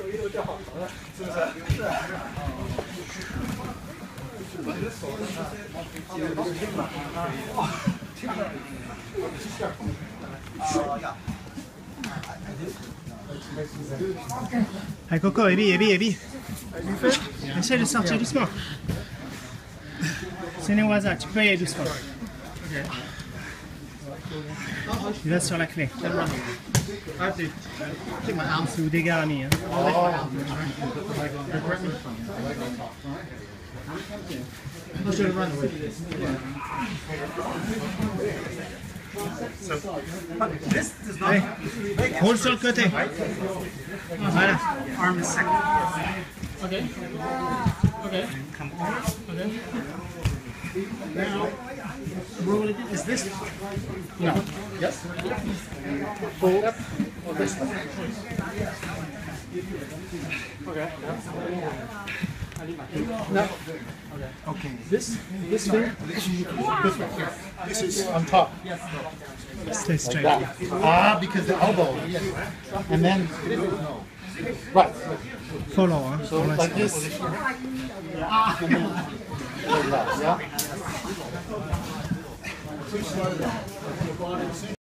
Allez Coco, Ebi. Essaye de sortir doucement. C'est Newaza, tu peux y aller doucement. Tu vas sur la clé. C'est où des garnis. Hein. Allez, roule sur le côté. Voilà. Arm second. Okay. Now, roll it. Is this? No. Yes. Pull up. Or this one. Okay. No. Okay. This thing. This one here. This is on top. Stay straight. Like that. Because the elbow. And then. Right. Follow, hein. So like this. Yeah.